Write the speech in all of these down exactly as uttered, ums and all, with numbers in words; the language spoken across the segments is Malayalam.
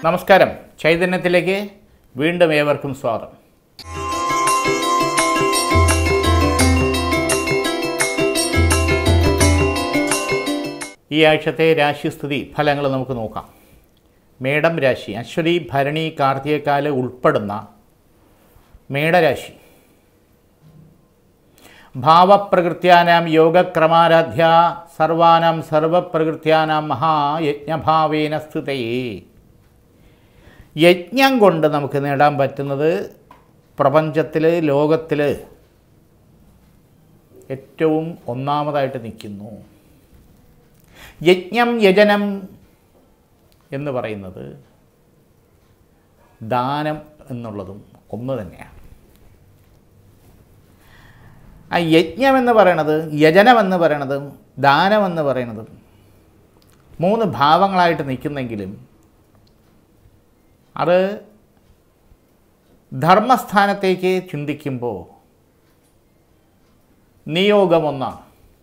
നമസ്കാരം. ചൈതന്യത്തിലേക്ക് വീണ്ടും ഏവർക്കും സ്വാഗതം. ഈ ആഴ്ചത്തെ രാശിസ്ഥിതി ഫലങ്ങൾ നമുക്ക് നോക്കാം. മേടം രാശി, അശ്വതി ഭരണി കാർത്തികക്കാല് ഉൾപ്പെടുന്ന മേടരാശി. ഭാവപ്രകൃത്യാനാം യോഗക്രമാരാധ്യ സർവാനാം സർവപ്രകൃത്യാനാം മഹായജ്ഞഭാവേന സ്ഥിതയേ. യജ്ഞം കൊണ്ട് നമുക്ക് നേടാൻ പറ്റുന്നത് പ്രപഞ്ചത്തിൽ, ലോകത്തിൽ ഏറ്റവും ഒന്നാമതായിട്ട് നിൽക്കുന്നു. യജ്ഞം യജനം എന്ന് പറയുന്നത് ദാനം എന്നുള്ളതും ഒന്ന് തന്നെയാണ്. ആ യജ്ഞമെന്ന് പറയണത്, യജനമെന്ന് പറയണതും ദാനമെന്ന് പറയണതും മൂന്ന് ഭാവങ്ങളായിട്ട് നിൽക്കുന്നെങ്കിലും അത് ധർമ്മസ്ഥാനത്തേക്ക് ചിന്തിക്കുമ്പോൾ നിയോഗമൊന്നാണ്.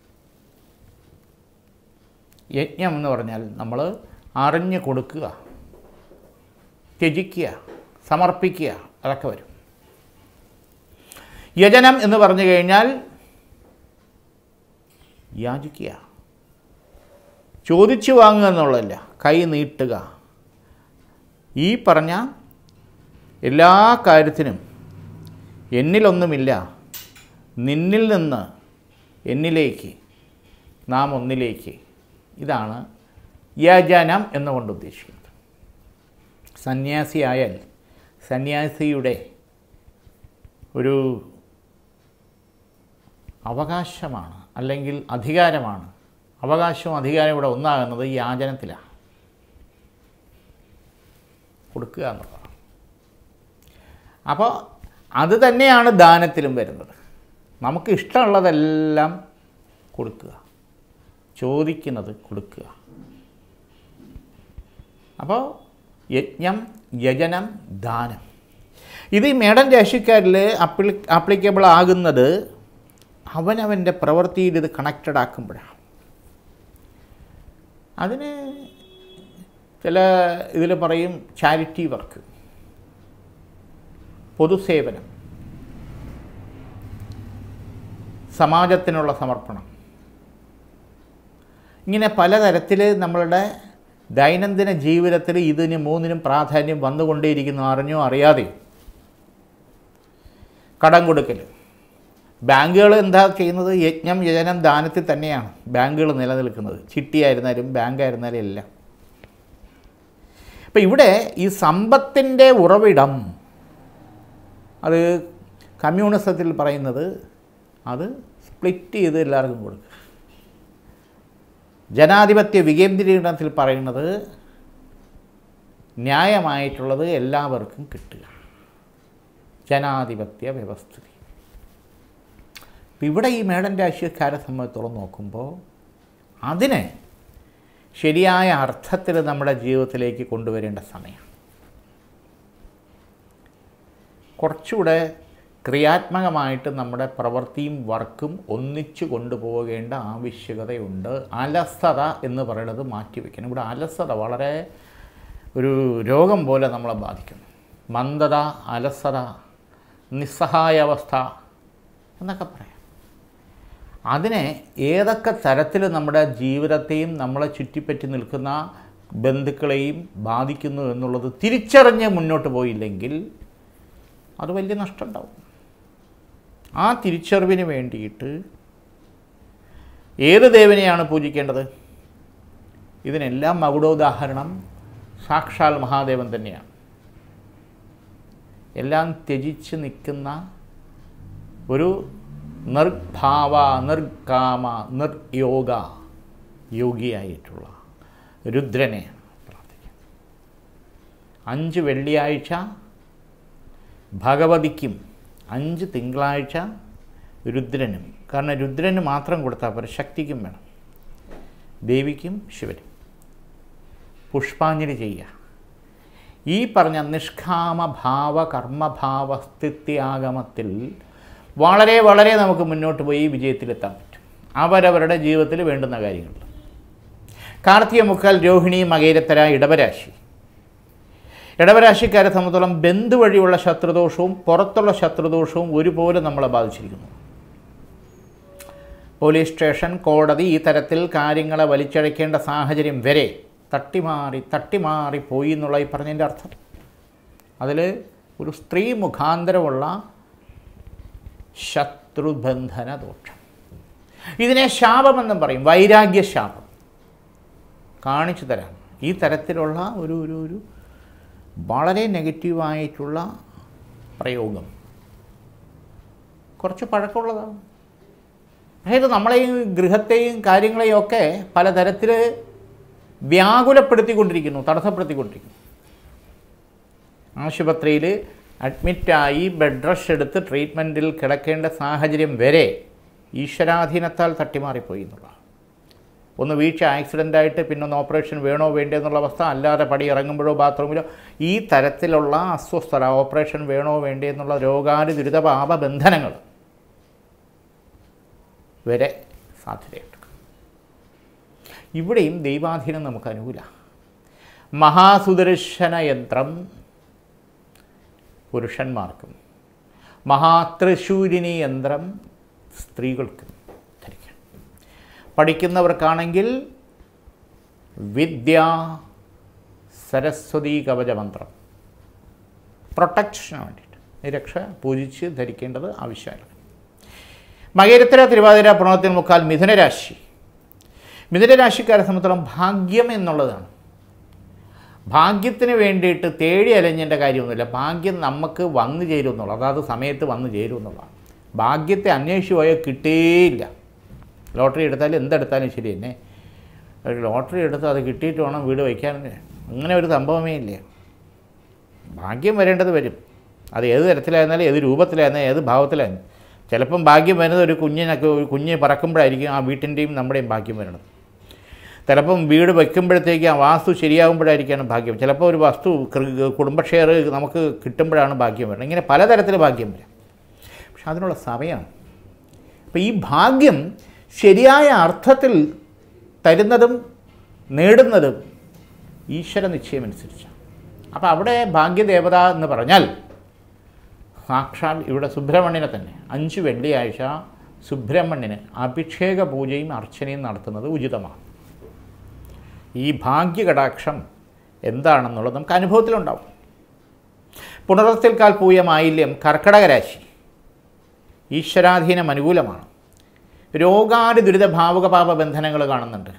യജ്ഞം എന്ന് പറഞ്ഞാൽ നമ്മൾ അറിഞ്ഞു കൊടുക്കുക, ത്യജിക്കുക, സമർപ്പിക്കുക, അതൊക്കെ വരും. യജനം എന്ന് പറഞ്ഞു കഴിഞ്ഞാൽ യാചിക്കുക, ചോദിച്ചു വാങ്ങുക എന്നുള്ളതല്ല, കൈ നീട്ടുക. ഈ പറഞ്ഞ എല്ലാ കാര്യത്തിനും എന്നിലൊന്നുമില്ല, നിന്നിൽ നിന്ന് എന്നിലേക്ക്, നാം ഒന്നിലേക്ക്, ഇതാണ് യജനം എന്നുകൊണ്ട് ഉദ്ദേശിക്കുന്നത്. സന്യാസിയായാൽ സന്യാസിയുടെ ഒരു അവകാശമാണ്, അല്ലെങ്കിൽ അധികാരമാണ്. അവകാശവും അധികാരവും ഇവിടെ ഒന്നാകുന്നത് യാചനത്തിലാണ്, കൊടുക്കുക എന്നുള്ളതാണ്. അപ്പോൾ അത് തന്നെയാണ് ദാനത്തിലും വരുന്നത്. നമുക്ക് ഇഷ്ടമുള്ളതെല്ലാം കൊടുക്കുക, ചോദിക്കുന്നത് കൊടുക്കുക. അപ്പോൾ യജ്ഞം, യജനം, ദാനം, ഇത് ഈ മേടൻ രാശിക്കാരിൽ അപ്ലി ആപ്ലിക്കബിൾ ആകുന്നത് അവനവൻ്റെ പ്രവൃത്തിയിൽ ഇത് കണക്റ്റഡ് ആക്കുമ്പോഴാണ്. അതിന് ചില ഇതിൽ പറയും ചാരിറ്റി വർക്ക്, പൊതുസേവനം, സമാജത്തിനുള്ള സമർപ്പണം, ഇങ്ങനെ പലതരത്തിൽ നമ്മളുടെ ദൈനംദിന ജീവിതത്തിൽ ഇതിന് മൂന്നിനും പ്രാധാന്യം വന്നുകൊണ്ടേയിരിക്കുന്നു, അറിഞ്ഞോ അറിയാതെയോ. കടം കൊടുക്കൽ, ബാങ്കുകൾ എന്താ ചെയ്യുന്നത്? യജ്ഞം യജനം ദാനത്തിൽ തന്നെയാണ് ബാങ്കുകൾ നിലനിൽക്കുന്നത്. ചിട്ടിയായിരുന്നാലും ബാങ്കായിരുന്നാലും എല്ലാം. അപ്പം ഇവിടെ ഈ സമ്പത്തിൻ്റെ ഉറവിടം, അത് കമ്മ്യൂണിസത്തിൽ പറയുന്നത് അത് സ്പ്ലിറ്റ് ചെയ്ത് എല്ലാവർക്കും കൊടുക്കുക. ജനാധിപത്യ വികേന്ദ്രീകരണത്തിൽ പറയുന്നത് ന്യായമായിട്ടുള്ളത് എല്ലാവർക്കും കിട്ടുക, ജനാധിപത്യ വ്യവസ്ഥിതി. ഇവിടെ ഈ മേടൻ രാശിക്കാരെ സംബന്ധിച്ചോളം നോക്കുമ്പോൾ അതിനെ ശരിയായ അർത്ഥത്തിൽ നമ്മുടെ ജീവിതത്തിലേക്ക് കൊണ്ടുവരേണ്ട സമയം. കുറച്ചുകൂടെ ക്രിയാത്മകമായിട്ട് നമ്മുടെ പ്രവൃത്തിയും വർക്കും ഒന്നിച്ചു കൊണ്ടുപോകേണ്ട ആവശ്യകതയുണ്ട്. അലസത എന്ന് പറയുന്നത് മാറ്റിവെക്കണം. ഇവിടെ അലസത വളരെ ഒരു രോഗം പോലെ നമ്മളെ ബാധിക്കുന്നു. മന്ദത, അലസത, നിസ്സഹായാവസ്ഥ എന്നൊക്കെ പറയാം. അതിനെ ഏതൊക്കെ തരത്തിൽ നമ്മുടെ ജീവിതത്തെയും നമ്മളെ ചുറ്റിപ്പറ്റി നിൽക്കുന്ന ബന്ധുക്കളെയും ബാധിക്കുന്നു എന്നുള്ളത് തിരിച്ചറിഞ്ഞ് മുന്നോട്ട് പോയില്ലെങ്കിൽ അത് വലിയ നഷ്ടം ഉണ്ടാവും. ആ തിരിച്ചറിവിന് വേണ്ടിയിട്ട് ഏത് ദേവനെയാണ് പൂജിക്കേണ്ടത്? ഇതിനെല്ലാം മകുടോദാഹരണം സാക്ഷാൽ മഹാദേവൻ തന്നെയാണ്. എല്ലാം ത്യജിച്ച് നിൽക്കുന്ന ഒരു നിർഭാവ, നിർകാമ, നിർയോഗ യോഗിയായിട്ടുള്ള രുദ്രനെ പ്രാർത്ഥിക്കാം. അഞ്ച് വെള്ളിയാഴ്ച ഭഗവതിക്കും അഞ്ച് തിങ്കളാഴ്ച രുദ്രനും. കാരണം രുദ്രന് മാത്രം കൊടുത്താൽ പോരാ, ശക്തിക്കും വേണം, ദേവിക്കും ശിവനും. പുഷ്പാഞ്ജലി ചെയ്യുക. ഈ പറഞ്ഞ നിഷ്കാമഭാവ കർമ്മഭാവ സ്ഥിത്യാഗമത്തിൽ വളരെ വളരെ നമുക്ക് മുന്നോട്ട് പോയി വിജയത്തിലെത്താൻ പറ്റും അവരവരുടെ ജീവിതത്തിൽ വേണ്ടുന്ന കാര്യങ്ങൾ. കാർത്തിക മുക്കാൽ രോഹിണി മകേരത്തര ഇടവരാശി. ഇടവരാശിക്കാരെ സംബന്ധിച്ചോളം ബന്ധു വഴിയുള്ള ശത്രുദോഷവും പുറത്തുള്ള ശത്രുദോഷവും ഒരുപോലെ നമ്മളെ ബാധിച്ചിരിക്കുന്നു. പോലീസ് സ്റ്റേഷൻ, കോടതി, ഈ തരത്തിൽ കാര്യങ്ങളെ വലിച്ചഴക്കേണ്ട സാഹചര്യം വരെ തട്ടിമാറി തട്ടിമാറി പോയി എന്നുള്ള ഈ പറഞ്ഞതിൻ്റെ അർത്ഥം. അതിൽ ഒരു സ്ത്രീ മുഖാന്തരമുള്ള ശത്രുബന്ധന ദോഷം. ഇതിനെ ശാപമെന്നും പറയും, വൈരാഗ്യശാപം. കാണിച്ചു തരാം. ഈ തരത്തിലുള്ള ഒരു ഒരു ഒരു വളരെ നെഗറ്റീവായിട്ടുള്ള പ്രയോഗം കുറച്ച് പഴക്കമുള്ളതാണ്. അതായത് നമ്മളെയും ഗൃഹത്തെയും കാര്യങ്ങളെയും ഒക്കെ പലതരത്തിൽ വ്യാകുലപ്പെടുത്തിക്കൊണ്ടിരിക്കുന്നു, തടസ്സപ്പെടുത്തിക്കൊണ്ടിരിക്കുന്നു. ആശുപത്രിയിൽ അഡ്മിറ്റായി ബെഡ് റെസ്റ്റ് എടുത്ത് ട്രീറ്റ്മെൻറ്റിൽ കിടക്കേണ്ട സാഹചര്യം വരെ ഈശ്വരാധീനത്താൽ തട്ടിമാറിപ്പോയി എന്നുള്ള ഒന്ന് വീഴ്ച, ആക്സിഡൻ്റായിട്ട് പിന്നൊന്ന് ഓപ്പറേഷൻ വേണോ വേണ്ടേ എന്നുള്ള അവസ്ഥ, അല്ലാതെ പടി ഇറങ്ങുമ്പോഴോ ബാത്റൂമിലോ ഈ തരത്തിലുള്ള അസ്വസ്ഥത, ഓപ്പറേഷൻ വേണോ വേണ്ടേ എന്നുള്ള രോഗാതി ദുരിതപാപ ബന്ധനങ്ങൾ വരെ സാധ്യതയുണ്ട്. ഇവിടെയും ദൈവാധീനം നമുക്ക് അനുകൂല. മഹാസുദർശന യന്ത്രം പുരുഷന്മാർക്കും മഹാത്രിശൂലിനി യന്ത്രം സ്ത്രീകൾക്കും ധരിക്കണം. പഠിക്കുന്നവർക്കാണെങ്കിൽ വിദ്യ സരസ്വതി കവചമന്ത്രം പ്രൊട്ടക്ഷന് വേണ്ടിയിട്ട് നിരക്ഷ പൂജിച്ച് ധരിക്കേണ്ടത് ആവശ്യമാണ്. മകേരത്തിര തിരുവാതിര പ്രണവത്തിൽ മുക്കാൽ മിഥുനരാശി. മിഥുനരാശിക്കാരെ സംബന്ധിച്ചിടത്തോളം ഭാഗ്യം എന്നുള്ളതാണ്. ഭാഗ്യത്തിന് വേണ്ടിയിട്ട് തേടി അലഞ്ഞേണ്ട കാര്യമൊന്നുമില്ല. ഭാഗ്യം നമുക്ക് വന്നു ചേരും എന്നുള്ളത്, അതാത് സമയത്ത് വന്നു ചേരും എന്നുള്ളതാണ്. ഭാഗ്യത്തെ അന്വേഷിച്ച് പോയാൽ കിട്ടേയില്ല. ലോട്ടറി എടുത്താലും എന്തെടുത്താലും ശരി തന്നെ, ലോട്ടറി എടുത്ത് അത് കിട്ടിയിട്ട് വേണം വീട് വയ്ക്കാൻ. അങ്ങനെ ഒരു സംഭവമേ ഇല്ല. ഭാഗ്യം വരേണ്ടത് വരും. അത് ഏത് തരത്തിലായിരുന്നാലും ഏത് രൂപത്തിലായിരുന്നാലും ഏത് ഭാവത്തിലായിരുന്നു. ചിലപ്പം ഭാഗ്യം വരുന്നത് ഒരു കുഞ്ഞിനൊക്കെ, ഒരു കുഞ്ഞ് പറക്കുമ്പോഴായിരിക്കും ആ വീട്ടിൻ്റെയും നമ്മുടെയും ഭാഗ്യം വരണത്. ചിലപ്പം വീട് വയ്ക്കുമ്പോഴത്തേക്ക് ആ വാസ്തു ശരിയാകുമ്പോഴായിരിക്കാണ് ഭാഗ്യം. ചിലപ്പോൾ ഒരു വസ്തു കുടുംബ ഷെയർ നമുക്ക് കിട്ടുമ്പോഴാണ് ഭാഗ്യം വരുന്നത്. ഇങ്ങനെ പലതരത്തിൽ ഭാഗ്യം വരും. പക്ഷെ അതിനുള്ള സമയമാണ്. അപ്പോൾ ഈ ഭാഗ്യം ശരിയായ അർത്ഥത്തിൽ തരുന്നതും നേടുന്നതും ഈശ്വര നിശ്ചയമനുസരിച്ചാണ്. അപ്പോൾ അവിടെ ഭാഗ്യദേവത എന്ന് പറഞ്ഞാൽ സാക്ഷാൽ ഇവിടെ സുബ്രഹ്മണ്യനെ തന്നെ അഞ്ച് വെള്ളിയാഴ്ച സുബ്രഹ്മണ്യന് അഭിഷേക പൂജയും അർച്ചനയും നടത്തുന്നത് ഉചിതമാണ്. ഈ ഭാഗ്യകടാക്ഷം എന്താണെന്നുള്ളത് നമുക്ക് അനുഭവത്തിലുണ്ടാവും. പുണർത്തിൽ കാൽ പൂയ മാലിന്യം കർക്കടക രാശി. ഈശ്വരാധീനം അനുകൂലമാണ്. രോഗാതി ദുരിത ഭാവുക പാപ ബന്ധനങ്ങൾ കാണുന്നുണ്ട്.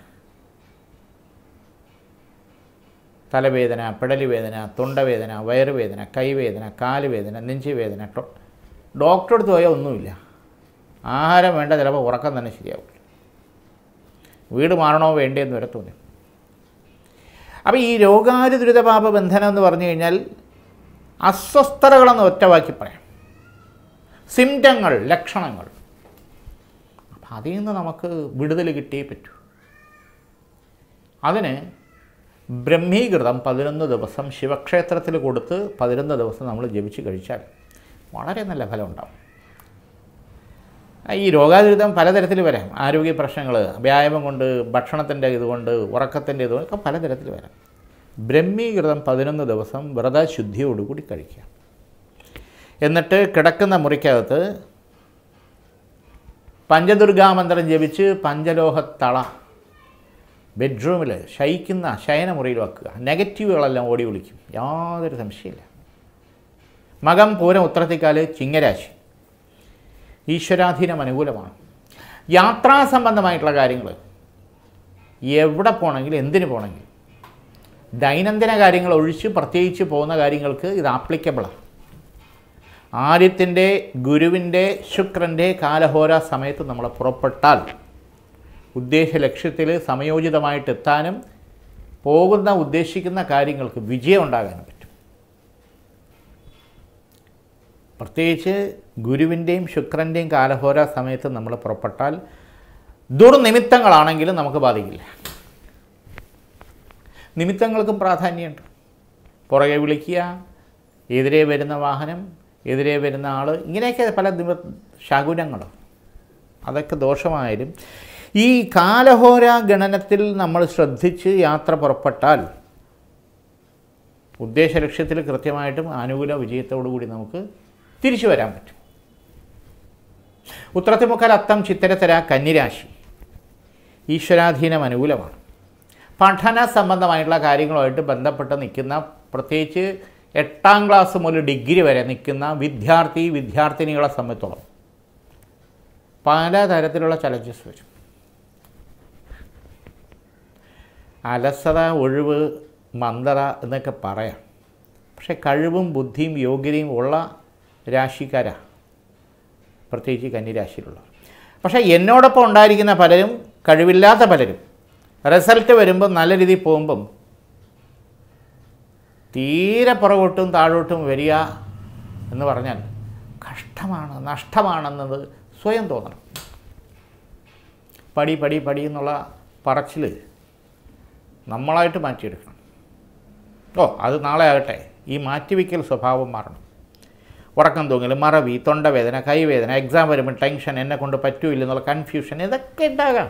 തലവേദന, പിടലുവേദന, തൊണ്ടവേദന, വയറുവേദന, കൈവേദന, കാലുവേദന, നെഞ്ചുവേദന. ഡോക്ടറെ അടുത്ത് പോയാൽ ഒന്നുമില്ല. ആഹാരം വേണ്ട, ചിലപ്പോൾ ഉറക്കം തന്നെ ശരിയാവില്ല. വീട് മാറണോ വേണ്ടേന്ന് വരെ തോന്നി. അപ്പോൾ ഈ രോഗാതി ദുരിതപാപ ബന്ധനം എന്ന് പറഞ്ഞു കഴിഞ്ഞാൽ അസ്വസ്ഥതകളെന്ന് ഒറ്റവാക്കി പറയാം. സിംറ്റങ്ങൾ, ലക്ഷണങ്ങൾ. അപ്പം അതിൽ നിന്ന് നമുക്ക് വിടുതൽ കിട്ടിയേ പറ്റൂ. അതിന് ബ്രഹ്മീകൃതം പതിനൊന്ന് ദിവസം ശിവക്ഷേത്രത്തിൽ കൊടുത്ത് പതിനൊന്ന് ദിവസം നമ്മൾ ജപിച്ച് കഴിച്ചാൽ വളരെ നല്ല ഫലം ഉണ്ടാവും. ഈ രോഗാതുരിതം പലതരത്തിൽ വരാം. ആരോഗ്യ പ്രശ്നങ്ങൾ, വ്യായാമം കൊണ്ട്, ഭക്ഷണത്തിൻ്റെ ഇതുകൊണ്ട്, ഉറക്കത്തിൻ്റെ ഇതുകൊണ്ട് ഒക്കെ പലതരത്തിൽ വരാം. ബ്രഹ്മീകൃതം പതിനൊന്ന് ദിവസം വ്രതശുദ്ധിയോടുകൂടി കഴിക്കുക. എന്നിട്ട് കിടക്കുന്ന മുറിക്കകത്ത് പഞ്ചദുർഗാമന്ത്രം ജപിച്ച് പഞ്ചലോഹത്തള ബെഡ്റൂമിൽ ശയിക്കുന്ന ശയനമുറിയിൽ വെക്കുക. നെഗറ്റീവുകളെല്ലാം ഓടി വിളിക്കും, യാതൊരു സംശയമില്ല. മകം പൂരം ഉത്രത്തിക്കാല് ചിങ്ങരാശി. ഈശ്വരാധീനം അനുകൂലമാണ്. യാത്രാ സംബന്ധമായിട്ടുള്ള കാര്യങ്ങൾ, എവിടെ പോകണമെങ്കിലും എന്തിനു പോകണമെങ്കിലും ദൈനംദിന കാര്യങ്ങൾ ഒഴിച്ച് പ്രത്യേകിച്ച് പോകുന്ന കാര്യങ്ങൾക്ക് ഇത് ആപ്ലിക്കബിളാണ്. ആര്യത്തിൻ്റെ, ഗുരുവിൻ്റെ, ശുക്രൻ്റെ കാലഹോര സമയത്ത് നമ്മൾ പുറപ്പെട്ടാൽ ഉദ്ദേശ ലക്ഷ്യത്തിൽ സമയോചിതമായിട്ട് എത്താനും പോകുന്ന ഉദ്ദേശിക്കുന്ന കാര്യങ്ങൾക്ക് വിജയം ഉണ്ടാകാനും പറ്റും. പ്രത്യേകിച്ച് ഗുരുവിൻ്റെയും ശുക്രൻ്റെയും കാലഹോര സമയത്ത് നമ്മൾ പുറപ്പെട്ടാൽ ദുർനിമിത്തങ്ങളാണെങ്കിലും നമുക്ക് ബാധിക്കില്ല. നിമിത്തങ്ങൾക്കും പ്രാധാന്യമുണ്ട്. പുറകെ വിളിക്കുക, എതിരെ വരുന്ന വാഹനം, എതിരെ വരുന്ന ആൾ, ഇങ്ങനെയൊക്കെ പല നിമ ശകുനങ്ങൾ, അതൊക്കെ ദോഷമായാലും ഈ കാലഹോര ഗണനത്തിൽ നമ്മൾ ശ്രദ്ധിച്ച് യാത്ര പുറപ്പെട്ടാൽ ഉദ്ദേശ ലക്ഷ്യത്തിൽ കൃത്യമായിട്ടും അനുകൂല വിജയത്തോടു കൂടി നമുക്ക് തിരിച്ചു വരാൻ പറ്റും. ഉത്രത്തിമുക്കാൽ അത്തം ചിത്തിരത്തര കന്നിരാശി ഈശ്വരാധീനം അനുകൂലമാണ്. പഠന സംബന്ധമായിട്ടുള്ള കാര്യങ്ങളുമായിട്ട് ബന്ധപ്പെട്ട് നിൽക്കുന്ന, പ്രത്യേകിച്ച് എട്ടാം ക്ലാസ് മുതൽ ഡിഗ്രി വരെ നിൽക്കുന്ന വിദ്യാർത്ഥി വിദ്യാർത്ഥിനികളെ സംബന്ധിച്ചോളം പലതരത്തിലുള്ള ചലഞ്ചസ് വരും. അലസത, ഒഴിവ്, മന്ദത എന്നൊക്കെ പറയാം. പക്ഷേ കഴിവും ബുദ്ധിയും യോഗ്യതയും ഉള്ള രാശിക്കാരാണ് പ്രത്യേകിച്ച് കന്നിരാശിയിലുള്ളവർ. പക്ഷേ എന്നോടൊപ്പം ഉണ്ടായിരിക്കുന്ന പലരും, കഴിവില്ലാത്ത പലരും റിസൾട്ട് വരുമ്പം നല്ല രീതിയിൽ പോകുമ്പം തീരെ പുറകോട്ടും താഴോട്ടും വരിക എന്ന് പറഞ്ഞാൽ കഷ്ടമാണ്, നഷ്ടമാണെന്നത് സ്വയം തോന്നണം. പടി പടി പടി എന്നുള്ള പറച്ചിൽ നമ്മളായിട്ട് മാറ്റിയെടുക്കണം. ഓ അത് നാളെ ആകട്ടെ. ഈ മാറ്റിവെക്കൽ സ്വഭാവം മാറണം. ഉറക്കം തൂങ്ങൽ, മറവി, തൊണ്ടവേദന, കൈവേദന, എക്സാം വരുമ്പോൾ ടെൻഷൻ, എന്നെ കൊണ്ട് പറ്റൂല്ല എന്നുള്ള കൺഫ്യൂഷൻ, ഇതൊക്കെ ഉണ്ടാകാം.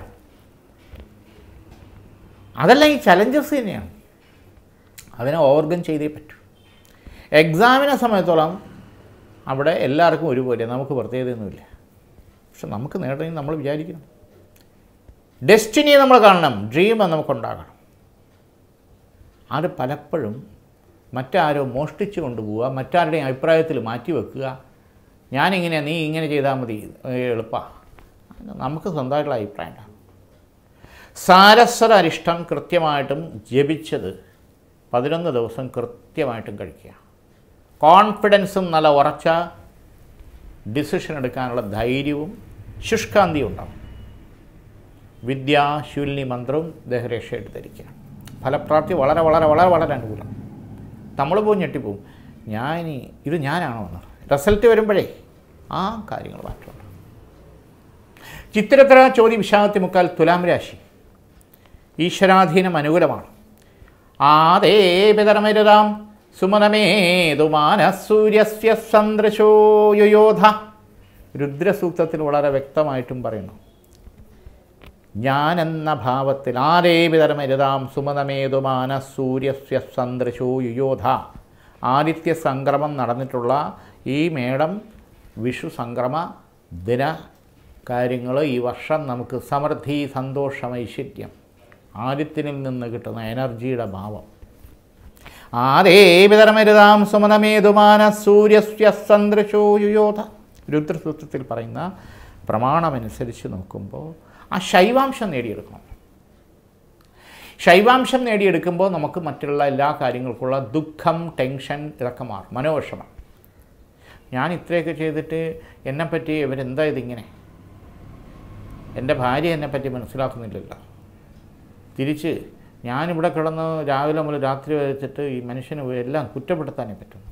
അതെല്ലാം ഈ ചലഞ്ചസ് തന്നെയാണ്. അതിനെ ഓവർകം ചെയ്തേ പറ്റൂ. എക്സാമിനെ സംബന്ധിച്ചോളം അവിടെ എല്ലാവർക്കും ഒരുപോലെ, നമുക്ക് പ്രത്യേകതയൊന്നുമില്ല. പക്ഷെ നമുക്ക് നേടണമെങ്കിൽ നമ്മൾ വിചാരിക്കണം. ഡെസ്റ്റിനിയെ നമ്മൾ കാണണം, ഡ്രീം നമുക്കുണ്ടാകണം. അത് പലപ്പോഴും മറ്റാരോ മോഷ്ടിച്ച് കൊണ്ടുപോവുക, മറ്റാരുടെയും അഭിപ്രായത്തിൽ മാറ്റിവെക്കുക. ഞാനിങ്ങനെ, നീ ഇങ്ങനെ ചെയ്താൽ മതി, എളുപ്പമാണ്. നമുക്ക് സ്വന്തമായിട്ടുള്ള അഭിപ്രായം ഉണ്ടാകും. സാരസ്വത അരിഷ്ടം കൃത്യമായിട്ടും ജപിച്ചത് പതിനൊന്ന് ദിവസം കൃത്യമായിട്ടും കഴിക്കുക. കോൺഫിഡൻസും നല്ല ഉറച്ച ഡിസിഷൻ എടുക്കാനുള്ള ധൈര്യവും ശുഷ്കാന്തിയും ഉണ്ടാവും. വിദ്യാശൂലിനി മന്ത്രവും ദേഹരക്ഷയായിട്ട് ധരിക്കുക. ഫലപ്രാപ്തി വളരെ വളരെ വളരെ വളരെ അനുകൂലം. നമ്മൾ പോയി ഞെട്ടിപ്പോവും, ഞാൻ ഇനി ഇത് ഞാനാണോ എന്ന്. റിസൾട്ട് വരുമ്പോഴേ ആ കാര്യങ്ങൾ മാറ്റമുണ്ട്. ചിത്തിരത്തര ചോതി വിശാഖത്തി മുക്കാൽ തുലാം രാശി ഈശ്വരാധീനം അനുകൂലമാണ്. ആദേ പിതരമരുതാം സുമനമേതുമാനസൂര്യസ്യ സന്ദൃശോ യുയോധ. രുദ്രസൂക്തത്തിൽ വളരെ വ്യക്തമായിട്ടും പറയുന്നു, ഞാനെന്ന ഭാവത്തിൽ ആദേ പിതരമരുതാം സുമനമേതുമാനസൂര്യസ്യ സന്ദൃശോ യുയോധ. ആദിത്യ സംക്രമം നടന്നിട്ടുള്ള ഈ മേടം വിഷു സംക്രമ ദിന കാര്യങ്ങൾ ഈ വർഷം നമുക്ക് സമൃദ്ധി, സന്തോഷം, ഐശ്വര്യം, ആദിത്യനിൽ നിന്ന് കിട്ടുന്ന എനർജിയുടെ ഭാവം. ആദേ പിതരമരുതാം സുമനമേതുമാന സൂര്യസ്യ സന്ദൃശോ യുയോധ. രുദ്രസൂത്രത്തിൽ പറയുന്ന പ്രമാണമനുസരിച്ച് നോക്കുമ്പോൾ ആ ശൈവാംശം നേടിയെടുക്കണം. ശൈവാംശം നേടിയെടുക്കുമ്പോൾ നമുക്ക് മറ്റുള്ള എല്ലാ കാര്യങ്ങൾക്കുള്ള ദുഃഖം, ടെൻഷൻ ഇതൊക്കെ മാറും. മനോവിഷമം, ഞാൻ ഇത്രയൊക്കെ ചെയ്തിട്ട് എന്നെപ്പറ്റി ഇവരെന്താ ഇതിങ്ങനെ, എൻ്റെ ഭാര്യ എന്നെപ്പറ്റി മനസ്സിലാക്കുന്നില്ലല്ലോ. തിരിച്ച് ഞാനിവിടെ കിടന്ന് രാവിലെ മുതൽ രാത്രി വെച്ചിട്ട് ഈ മനുഷ്യന് എല്ലാം കുറ്റപ്പെടുത്താനേ പറ്റും.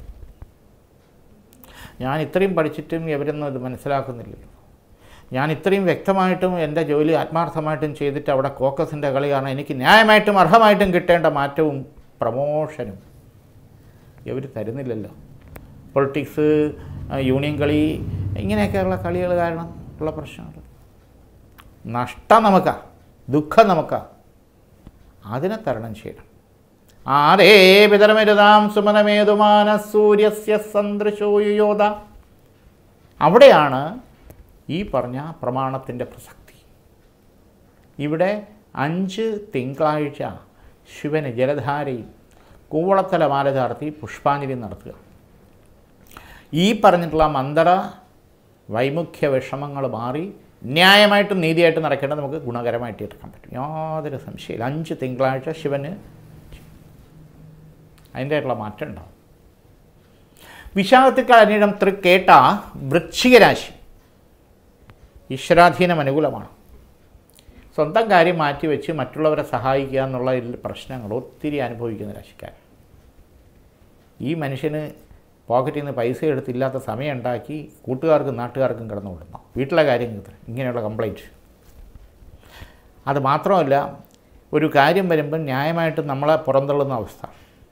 ഞാൻ ഇത്രയും പഠിച്ചിട്ടും ഇവരൊന്നും ഇത് മനസ്സിലാക്കുന്നില്ലല്ലോ. ഞാൻ ഇത്രയും വ്യക്തമായിട്ടും എൻ്റെ ജോലി ആത്മാർത്ഥമായിട്ടും ചെയ്തിട്ട് അവിടെ കോക്കസിൻ്റെ കളി കാരണം എനിക്ക് ന്യായമായിട്ടും അർഹമായിട്ടും കിട്ടേണ്ട മാറ്റവും പ്രമോഷനും ഇവർ തരുന്നില്ലല്ലോ. പൊളിറ്റിക്സ്, യൂണിയൻ കളി, ഇങ്ങനെയൊക്കെയുള്ള കളികൾ കാരണം ഉള്ള പ്രശ്നങ്ങൾ. നഷ്ടം നമുക്കാ, ദുഃഖം നമുക്കാ. അതിനെ തരണം ചെയ്യണം. ആദേ പിതരമരുതാം സുമനമേതുമാന സൂര്യസ്യ സന്ദൃശോ യുയോധ. അവിടെയാണ് ഈ പറഞ്ഞ പ്രമാണത്തിൻ്റെ പ്രസക്തി. ഇവിടെ അഞ്ച് തിങ്കളാഴ്ച ശിവന് ജലധാരയും കൂവളത്തല മാല ചാർത്തി പുഷ്പാഞ്ജലി നടത്തുക. ഈ പറഞ്ഞിട്ടുള്ള മന്ദര വൈമുഖ്യ വിഷമങ്ങൾ മാറി ന്യായമായിട്ടും നീതിയായിട്ടും നടക്കേണ്ടത് നമുക്ക് ഗുണകരമായിട്ട് എടുക്കാൻ പറ്റും. യാതൊരു സംശയമില്ല. അഞ്ച് തിങ്കളാഴ്ച ശിവന് അതിൻ്റെതായിട്ടുള്ള മാറ്റം ഉണ്ടാവും. വിശാഖത്തിക്കാൽ അനീഴം തൃക്കേട്ട വൃശ്ചികരാശി ഈശ്വരാധീനം അനുകൂലമാണ്. സ്വന്തം കാര്യം മാറ്റിവെച്ച് മറ്റുള്ളവരെ സഹായിക്കുക എന്നുള്ള പ്രശ്നങ്ങൾ ഒത്തിരി അനുഭവിക്കുന്ന രാശിക്കാർ. ഈ മനുഷ്യന് പോക്കറ്റിൽ നിന്ന് പൈസ എടുത്തില്ലാത്ത സമയം ഉണ്ടാക്കി കൂട്ടുകാർക്കും നാട്ടുകാർക്കും കിടന്നു കൊടുക്കണം. വീട്ടിലെ കാര്യം ഇങ്ങനെയുള്ള കംപ്ലൈൻറ്റ്. അത് മാത്രമല്ല, ഒരു കാര്യം വരുമ്പം ന്യായമായിട്ട് നമ്മളെ പുറന്തള്ളുന്ന അവസ്ഥ.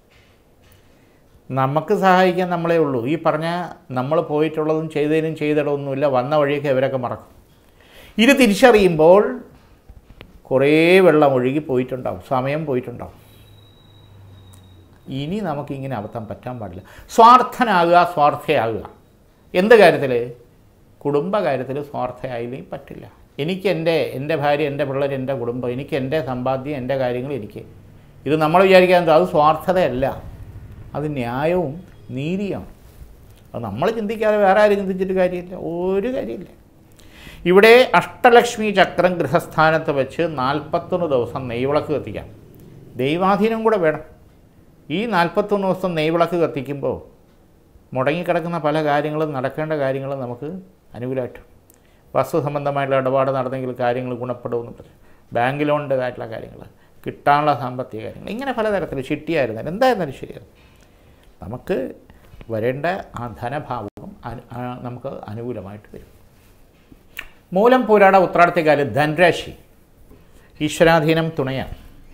നമുക്ക് സഹായിക്കാൻ നമ്മളേ ഉള്ളൂ. ഈ പറഞ്ഞ നമ്മൾ പോയിട്ടുള്ളതും ചെയ്തതിനും ചെയ്തിടമൊന്നുമില്ല. വന്ന വഴിയൊക്കെ ഇവരൊക്കെ മറക്കും. ഇത് തിരിച്ചറിയുമ്പോൾ കുറേ വെള്ളം ഒഴുകി പോയിട്ടുണ്ടാവും, സമയം പോയിട്ടുണ്ടാവും. ഇനി നമുക്കിങ്ങനെ അബദ്ധം പറ്റാൻ പാടില്ല. സ്വാർത്ഥനാകുക, സ്വാർത്ഥയാകുക. എന്ത് കാര്യത്തിൽ? കുടുംബകാര്യത്തിൽ സ്വാർത്ഥയായില്ലെങ്കിൽ പറ്റില്ല. എനിക്ക് എൻ്റെ എൻ്റെ ഭാര്യ, എൻ്റെ പിള്ളേർ, എൻ്റെ കുടുംബം, എനിക്ക് എൻ്റെ സമ്പാദ്യം, എൻ്റെ കാര്യങ്ങൾ എനിക്ക്. ഇത് നമ്മൾ വിചാരിക്കാൻ അത് സ്വാർത്ഥതയല്ല, അത് ന്യായവും നീതിയാണ്. അത് നമ്മൾ ചിന്തിക്കാതെ വേറെ ആരും ചിന്തിച്ചിട്ട് കാര്യമില്ല, ഒരു കാര്യമില്ല. ഇവിടെ അഷ്ടലക്ഷ്മി ചക്രം ഗൃഹസ്ഥാനത്ത് വെച്ച് നാൽപ്പത്തൊന്ന് ദിവസം നെയ്വിളക്ക് കത്തിക്കാം. ദൈവാധീനം കൂടെ വേണം. ഈ നാൽപ്പത്തൊന്ന് ദിവസം നെയ്വിളക്ക് കത്തിക്കുമ്പോൾ മുടങ്ങിക്കിടക്കുന്ന പല കാര്യങ്ങളും, നടക്കേണ്ട കാര്യങ്ങളും നമുക്ക് അനുകൂലമായിട്ട്, വസ്തു സംബന്ധമായിട്ടുള്ള ഇടപാട് നടന്നെങ്കിൽ കാര്യങ്ങൾ ഗുണപ്പെടുമെന്ന്, ബാങ്ക് ലോണിൻ്റെ ആയിട്ടുള്ള കാര്യങ്ങൾ, കിട്ടാനുള്ള സാമ്പത്തിക കാര്യങ്ങൾ, ഇങ്ങനെ പലതരത്തിൽ ചിട്ടിയായിരുന്നാലും എന്തായിരുന്നാലും ശരിയാണ്. നമുക്ക് വരേണ്ട ആ ധനഭാവം നമുക്ക് അനുകൂലമായിട്ട് വരും. മൂലം പൂരാട ഉത്രാടത്തെക്കാല് ധൻരാശി ഈശ്വരാധീനം തുണയാണ്.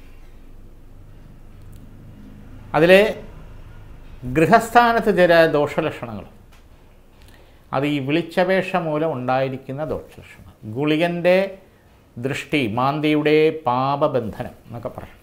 അതിൽ ഗൃഹസ്ഥാനത്ത് ചില ദോഷലക്ഷണങ്ങൾ, അത് ഈ വിളിച്ചപേക്ഷ മൂലം ഉണ്ടായിരിക്കുന്ന ദോഷലക്ഷണം. ഗുളികൻ്റെ ദൃഷ്ടി, മാന്തിയുടെ പാപബന്ധനം എന്നൊക്കെ പറയാം,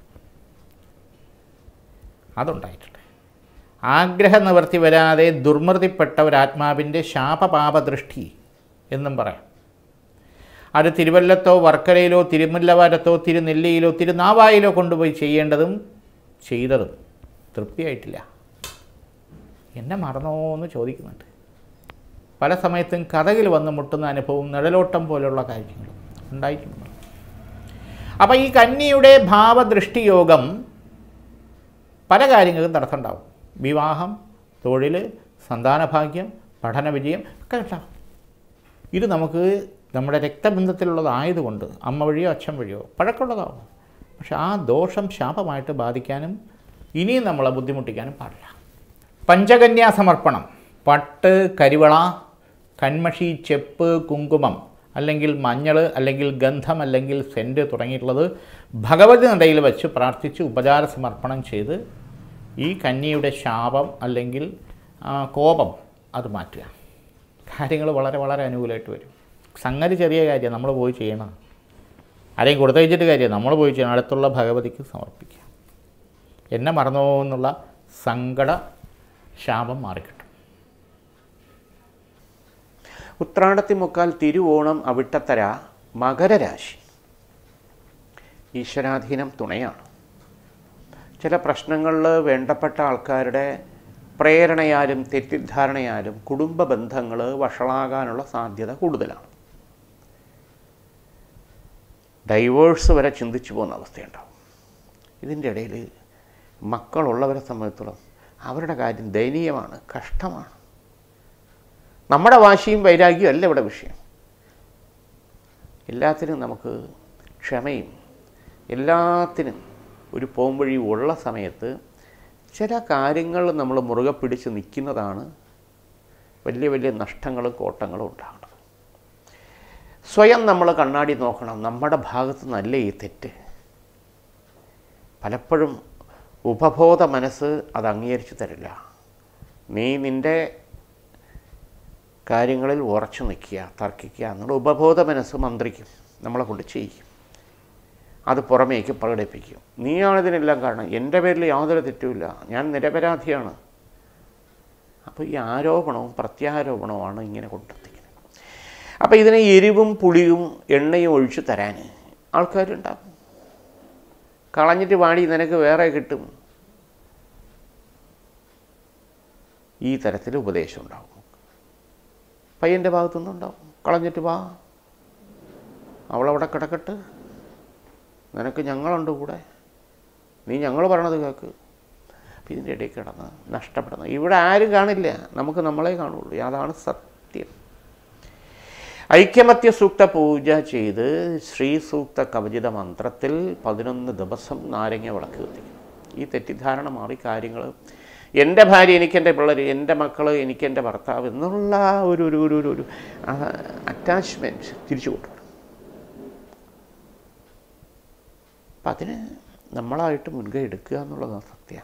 അതുണ്ടായിട്ടുണ്ട്. ആഗ്രഹ നിവൃത്തി വരാതെ ദുർമൃതിപ്പെട്ട ഒരാത്മാവിൻ്റെ ശാപപാപദൃഷ്ടി എന്നും പറയാം. അത് തിരുവല്ലത്തോ വർക്കലയിലോ തിരുമുല്ലവാരത്തോ തിരുനെല്ലിയിലോ തിരുനാവായിലോ കൊണ്ടുപോയി ചെയ്യേണ്ടതും ചെയ്തതും തൃപ്തിയായിട്ടില്ല. എന്നെ മറന്നോ എന്ന് ചോദിക്കുന്നുണ്ട്. പല സമയത്തും കഥകിൽ വന്ന് മുട്ടുന്ന അനുഭവവും നിഴലോട്ടം പോലെയുള്ള കാര്യങ്ങളും ഉണ്ടായിട്ടുണ്ട്. അപ്പോൾ ഈ കന്യയുടെ ഭാവദൃഷ്ടി യോഗം പല കാര്യങ്ങൾക്കും തടസ്സമുണ്ടാവും. വിവാഹം, തൊഴിൽ, സന്താനഭാഗ്യം, പഠന വിജയം ഒക്കെ ഉണ്ടാവും. ഇത് നമുക്ക് നമ്മുടെ രക്തബന്ധത്തിലുള്ളതായതുകൊണ്ട് അമ്മ വഴിയോ അച്ഛൻ വഴിയോ പഴക്കമുള്ളതാവും. പക്ഷെ ആ ദോഷം ശാപമായിട്ട് ബാധിക്കാനും ഇനിയും നമ്മളെ ബുദ്ധിമുട്ടിക്കാനും പാടില്ല. പഞ്ചകന്യാ സമർപ്പണം, പട്ട്, കരിവള, കൺമഷി, ചെപ്പ്, കുങ്കുമം, അല്ലെങ്കിൽ മഞ്ഞൾ, അല്ലെങ്കിൽ ഗന്ധം, അല്ലെങ്കിൽ സെൻറ്റ് തുടങ്ങിയിട്ടുള്ളത് ഭഗവതി നടയിൽ വെച്ച് പ്രാർത്ഥിച്ച് ഉപചാര സമർപ്പണം ചെയ്ത് ഈ കന്യയുടെ ശാപം അല്ലെങ്കിൽ കോപം അത് മാറ്റുക. കാര്യങ്ങൾ വളരെ വളരെ അനുകൂലമായിട്ട് വരും. സംഗതി ചെറിയ കാര്യം, നമ്മൾ പോയി ചെയ്യണം. ആരെയും കൊടുത്തയച്ചിട്ട് കാര്യം, നമ്മൾ പോയി ചെയ്യണം. അടുത്തുള്ള ഭഗവതിക്ക് സമർപ്പിക്കുക. എന്നെ മറന്നോ എന്നുള്ള സങ്കട ശാപം മാറിക്കിട്ടും. ഉത്രാടത്തി മുക്കാൽ തിരുവോണം അവിട്ടത്തര മകരരാശി ഈശ്വരാധീനം തുണയാണ്. ചില പ്രശ്നങ്ങളിൽ വേണ്ടപ്പെട്ട ആൾക്കാരുടെ പ്രേരണയാലും തെറ്റിദ്ധാരണയാലും കുടുംബ ബന്ധങ്ങൾ വഷളാകാനുള്ള സാധ്യത കൂടുതലാണ്. ഡൈവേഴ്സ് വരെ ചിന്തിച്ചു പോകുന്ന അവസ്ഥയുണ്ടാവും. ഇതിൻ്റെ ഇടയിൽ മക്കളുള്ളവരെ സംബന്ധിച്ചിടത്തോളം അവരുടെ കാര്യം ദയനീയമാണ്, കഷ്ടമാണ്. നമ്മുടെ വാശിയും വൈരാഗ്യവും അല്ല ഇവിടെ വിഷയം. എല്ലാത്തിനും നമുക്ക് ക്ഷമയും എല്ലാത്തിനും ഒരു പോംവഴി ഉള്ള സമയത്ത് ചില കാര്യങ്ങൾ നമ്മൾ മുറുകെ പിടിച്ച് നിൽക്കുന്നതാണ് വലിയ വലിയ നഷ്ടങ്ങളും കോട്ടങ്ങളും ഉണ്ടാകുന്നത്. സ്വയം നമ്മൾ കണ്ണാടി നോക്കണം. നമ്മുടെ ഭാഗത്തു നിന്നല്ല ഈ തെറ്റ്. പലപ്പോഴും ഉപബോധ മനസ്സ് അത് അംഗീകരിച്ച് തരില്ല. നീ നിൻ്റെ കാര്യങ്ങളിൽ ഉറച്ചു നിൽക്കുക, തർക്കിക്കുക എന്നുള്ള ഉപബോധ മനസ്സ് മന്ത്രിക്കും, നമ്മളെ കൊണ്ട് ചെയ്യും, അത് പുറമേക്ക് പ്രകടിപ്പിക്കും. നീയാണിതിനെല്ലാം കാരണം, എൻ്റെ പേരിൽ യാതൊരു തെറ്റുമില്ല, ഞാൻ നിരപരാധിയാണ്. അപ്പോൾ ഈ ആരോപണവും പ്രത്യാരോപണവുമാണ് ഇങ്ങനെ കൊണ്ടെത്തിക്കുന്നത്. അപ്പോൾ ഇതിനെ എരിവും പുളിയും എണ്ണയും ഒഴിച്ചു തരാൻ ആൾക്കാരുണ്ടാകും. കളഞ്ഞിട്ട് വാടി നിനക്ക് വേറെ കിട്ടും, ഈ തരത്തിൽ ഉപദേശം ഉണ്ടാകും. പയ്യൻ്റെ ഭാഗത്തുനിന്നുണ്ടാവും. കളഞ്ഞിട്ട് വാ, അവളവിടെ കിടക്കട്ട്, നിനക്ക് ഞങ്ങളുണ്ട് കൂടെ, നീ ഞങ്ങൾ പറയണത് കേൾക്ക്. അപ്പം ഇതിൻ്റെ ഇടയിൽ കിടന്ന് നഷ്ടപ്പെടുന്നത് ഇവിടെ ആരും കാണില്ല, നമുക്ക് നമ്മളെ കാണുള്ളൂ. അതാണ് സത്യം. ഐക്യമത്യ സൂക്ത പൂജ ചെയ്ത് ശ്രീ സൂക്ത കവചിത മന്ത്രത്തിൽ പതിനൊന്ന് ദിവസം നാരങ്ങ വിളക്ക് കത്തിക്കും. ഈ തെറ്റിദ്ധാരണ മാറി കാര്യങ്ങൾ എൻ്റെ ഭാര്യ എനിക്കെൻ്റെ പിള്ളേർ, എൻ്റെ മക്കൾ എനിക്കെൻ്റെ ഭർത്താവ് എന്നുള്ള ഒരു ഒരു ഒരു ഒരു അറ്റാച്ച്മെൻറ്റ് തിരിച്ചു കൊണ്ടുവരും. അപ്പം അതിന് നമ്മളായിട്ട് മുൻകൈ എടുക്കുക എന്നുള്ളതാണ് സത്യം.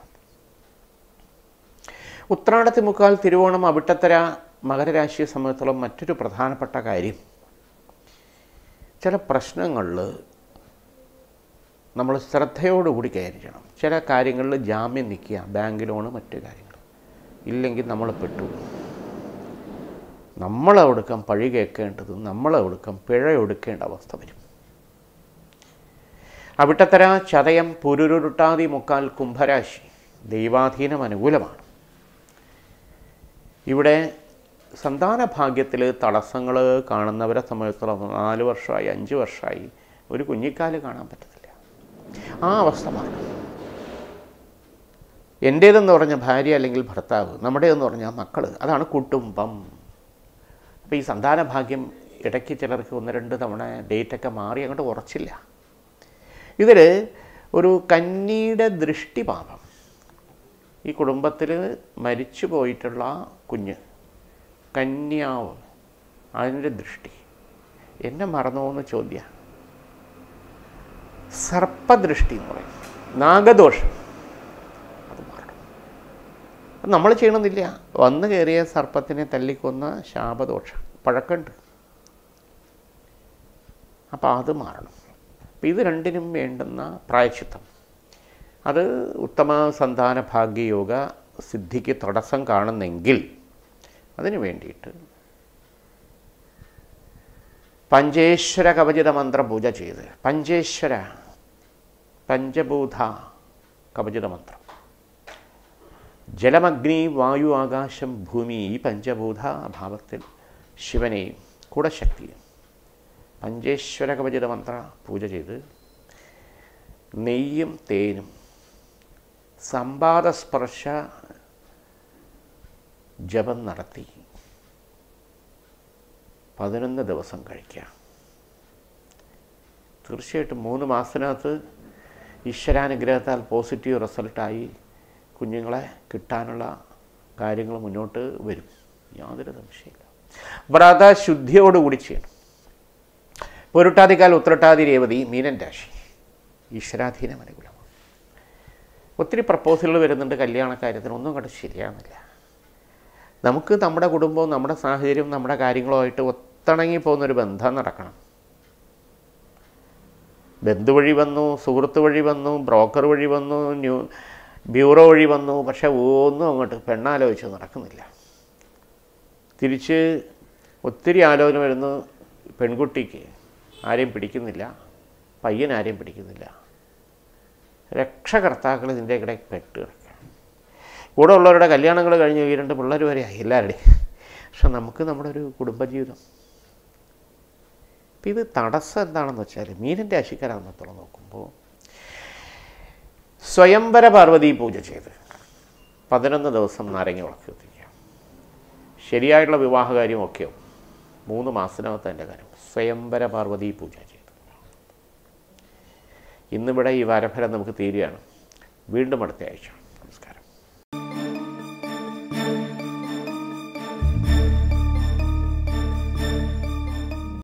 ഉത്രാടത്തി മുക്കാൽ തിരുവോണം അവിട്ടത്തര മകരരാശിയെ സംബന്ധിച്ചിടത്തോളം മറ്റൊരു പ്രധാനപ്പെട്ട കാര്യം, ചില പ്രശ്നങ്ങളിൽ നമ്മൾ ശ്രദ്ധയോടുകൂടി കൈകാര്യം. ചില കാര്യങ്ങളിൽ ജാമ്യം നിൽക്കുക, ബാങ്ക് ലോണ് മറ്റു കാര്യങ്ങൾ ഇല്ലെങ്കിൽ നമ്മൾ പെട്ടു. നമ്മളെടുക്കം പഴി കേൾക്കേണ്ടത്, നമ്മളെടുക്കം പിഴ ഒടുക്കേണ്ട അവസ്ഥ വരും. അവിട്ടത്തര ചതയം പുരുരുട്ടാതി മുക്കാൽ കുംഭരാശി ദൈവാധീനം അനുകൂലമാണ്. ഇവിടെ സന്താന ഭാഗ്യത്തിൽ തടസ്സങ്ങൾ കാണുന്നവരെ സംബന്ധിച്ചിടത്തോളം നാല് വർഷമായി അഞ്ച് വർഷമായി ഒരു കുഞ്ഞിക്കാല് കാണാൻ പറ്റുന്നില്ല. ആ അവസ്ഥ മാറും. എൻ്റേതെന്ന് പറഞ്ഞ ഭാര്യ അല്ലെങ്കിൽ ഭർത്താവ്, നമ്മുടേതെന്ന് പറഞ്ഞാൽ മക്കൾ, അതാണ് കുടുംബം. അപ്പോൾ ഈ സന്താന ഭാഗ്യം ഇടയ്ക്ക് ചിലർക്ക് ഒന്ന് രണ്ട് തവണ ഡേറ്റൊക്കെ മാറി അങ്ങോട്ട് ഉറച്ചില്ല. ഇതിൽ ഒരു കന്നിയുടെ ദൃഷ്ടിപാപം, ഈ കുടുംബത്തിൽ മരിച്ചു പോയിട്ടുള്ള കുഞ്ഞ് കന്യാവ്, അതിൻ്റെ ദൃഷ്ടി എന്നെ മറന്നുപോകുന്ന ചോദ്യം. സർപ്പദൃഷ്ടി എന്ന് പറയും, നാഗദോഷം, അത് മാറണം. അത് നമ്മൾ ചെയ്യണമെന്നില്ല. വന്നു കയറിയ സർപ്പത്തിനെ തല്ലിക്കൊന്ന ശാപദോഷം പഴക്കമുണ്ട്. അപ്പോൾ അത് മാറണം. അപ്പം ഇത് രണ്ടിനും വേണ്ടുന്ന പ്രായശ്ചിത്തം, അത് ഉത്തമ സന്താന ഭാഗ്യയോഗ സിദ്ധിക്ക് തടസ്സം കാണുന്നെങ്കിൽ അതിനു വേണ്ടിയിട്ട് പഞ്ചേശ്വര കവചിത മന്ത്ര പൂജ ചെയ്ത്, പഞ്ചേശ്വര പഞ്ചഭൂത കവചിത മന്ത്രം, ജലമഗ്നി വായു ആകാശം ഭൂമി, ഈ പഞ്ചഭൂത ഭാവത്തിൽ ശിവനെയും കൂടെ ശക്തിയും പഞ്ചേശ്വര കവചിത മന്ത്ര പൂജ ചെയ്ത് നെയ്യും തേനും സംവാദസ്പർശ ജപം നടത്തി പതിനൊന്ന് ദിവസം കഴിക്കുക. തീർച്ചയായിട്ടും മൂന്ന് മാസത്തിനകത്ത് ഈശ്വരാനുഗ്രഹത്താൽ പോസിറ്റീവ് റിസൾട്ടായി കുഞ്ഞുങ്ങളെ കിട്ടാനുള്ള കാര്യങ്ങൾ മുന്നോട്ട് വരും, യാതൊരു സംശയമില്ല. വ്രതശുദ്ധിയോടുകൂടി ചെയ്യണം. പൊരുട്ടാതിക്കാൽ ഉത്രട്ടാതി രേവതി മീനൻ രാശി ഈശ്വരാധീനം അനുകൂലമാണ്. ഒത്തിരി പ്രപ്പോസലുകൾ വരുന്നുണ്ട് കല്യാണക്കാര്യത്തിന്, ഒന്നും കണ്ട് ശരിയാകുന്നില്ല. നമുക്ക് നമ്മുടെ കുടുംബവും നമ്മുടെ സാഹചര്യവും നമ്മുടെ കാര്യങ്ങളുമായിട്ട് ഒത്തിണങ്ങി പോകുന്നൊരു ബന്ധം നടക്കണം. ബന്ധു വഴി വന്നു, സുഹൃത്ത് വഴി വന്നു, ബ്രോക്കർ വഴി വന്നു, ന്യൂ ബ്യൂറോ വഴി വന്നു, പക്ഷേ ഒന്നും അങ്ങോട്ട് പെണ്ണാലോചിച്ച് നടക്കുന്നില്ല. തിരിച്ച് ഒത്തിരി ആലോചന വരുന്നു, പെൺകുട്ടിക്ക് ആരെയും പിടിക്കുന്നില്ല, പയ്യൻ ആരെയും പിടിക്കുന്നില്ല. രക്ഷകർത്താക്കൾ ഇതിൻ്റെ ഇടയിൽ പെട്ട് കിടക്കുക. കൂടെ ഉള്ളവരുടെ കല്യാണങ്ങൾ കഴിഞ്ഞ് ഈ രണ്ട് പിള്ളേർ വരെയായി എല്ലാവരുടെയും. പക്ഷെ നമുക്ക് നമ്മുടെ ഒരു കുടുംബജീവിതം, ഇപ്പം ഇത് തടസ്സം എന്താണെന്ന് വെച്ചാൽ മീനൻ രാശിക്കാരാണെന്നത്തോളം നോക്കുമ്പോൾ സ്വയംവര പാർവതി പൂജ ചെയ്ത് പതിനൊന്ന് ദിവസം നാരങ്ങ വിളക്ക് കത്തിക്കുക. ശരിയായിട്ടുള്ള വിവാഹകാര്യമൊക്കെയോ മൂന്ന് മാസത്തിനകത്ത് എൻ്റെ കാര്യം സ്വയംവര പാർവതി പൂജ ചെയ്ത്. ഇന്നിവിടെ ഈ വാരഫലം നമുക്ക് തീരുകയാണ്. വീണ്ടും അടുത്ത ആഴ്ച.